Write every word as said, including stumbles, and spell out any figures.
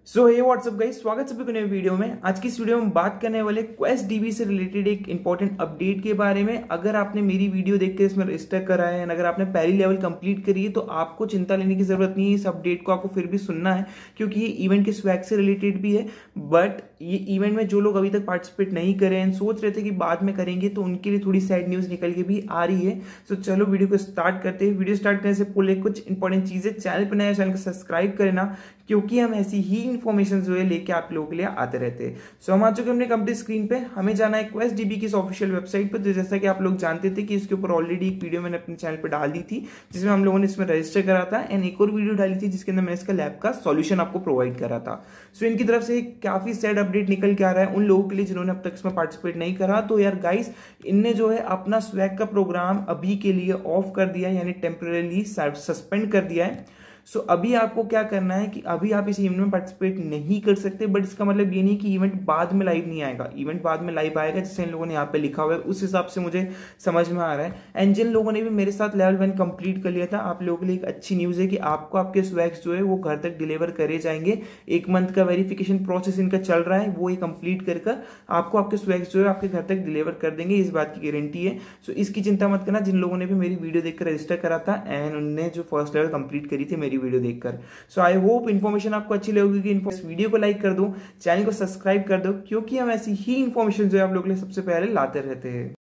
सो हे WhatsApp guys, स्वागत सभी को नए वीडियो में। आज की इस वीडियो में बात करने वाले क्वेस्ट डीबी से रिलेटेड एक इंपॉर्टेंट अपडेट के बारे में। अगर आपने मेरी वीडियो देखकर इसमें रजिस्टर करा है, अगर आपने पहली लेवल कंप्लीट करी है, तो आपको चिंता लेने की जरूरत नहीं है। इस अपडेट को आपको फिर भी सुनना है क्योंकि ये इवेंट के स्वैग से रिलेटेड भी है। बट ये इवेंट में जो लोग अभी तक पार्टिसिपेट नहीं करे हैं, सोच रहे थे कि बाद में करेंगे, तो उनके लिए थोड़ी सैड न्यूज निकल के भी आ रही है। सो चलो वीडियो को स्टार्ट करते हैं। वीडियो स्टार्ट करने से पहले कुछ इंपॉर्टेंट चीजें, चैनल पर नया चैनल को सब्सक्राइब करना क्योंकि हम ऐसी ही इंफॉर्मेशन जो है लेके आप लोगों के लिए आते रहते हैं। सो so, हम आ चुके हैं अपने कंप्लीट स्क्रीन पे। हमें जाना है क्वेस्ट डीबी की ऑफिशियल वेबसाइट पर। तो जैसा कि आप लोग जानते थे कि इसके ऊपर ऑलरेडी एक वीडियो मैंने अपने चैनल पर डाल दी थी जिसमें हम लोगों ने इसमें रजिस्टर करा था, एंड एक और वीडियो डाली थी जिसके अंदर मैंने इसका लैब का सॉल्यूशन आपको प्रोवाइड करा था। सो so, इनकी तरफ से काफी सैड अपडेट निकल के आ रहा है उन लोगों के लिए जिन्होंने अब तक इसमें पार्टिसिपेट नहीं करा। तो यार गाइस, इनने जो है अपना स्वैग का प्रोग्राम अभी के लिए ऑफ कर दिया है, यानी टेम्परेली सस्पेंड कर दिया है। सो so, अभी आपको क्या करना है कि अभी आप इस इवेंट में पार्टिसिपेट नहीं कर सकते। बट इसका मतलब ये नहीं कि इवेंट बाद में लाइव नहीं आएगा। इवेंट बाद में लाइव आएगा जैसे इन लोगों ने यहाँ पे लिखा हुआ है, उस हिसाब से मुझे समझ में आ रहा है। एंड जिन लोगों ने भी मेरे साथ लेवल वन कंप्लीट कर लिया था, आप लोगों के लिए एक अच्छी न्यूज है कि आपको आपके स्वैग्स जो है वो घर तक डिलीवर करे जाएंगे। एक मंथ का वेरिफिकेशन प्रोसेस इनका चल रहा है, वो ये कंप्लीट कर कर आपको आपके स्वैग्स जो है आपके घर तक डिलीवर कर देंगे, इस बात की गारंटी है। सो so, इसकी चिंता मत करना जिन लोगों ने भी मेरी वीडियो देखकर रजिस्टर करा था एंड उनने जो फर्स्ट लेवल कंप्लीट करी थी मेरी वीडियो देखकर। सो आई होप इन्फॉर्मेशन आपको अच्छी लगेगी। इस वीडियो को लाइक कर दो, चैनल को सब्सक्राइब कर दो क्योंकि हम ऐसी ही इन्फॉर्मेशन जो है आप लोगों के लिए सबसे पहले लाते रहते हैं।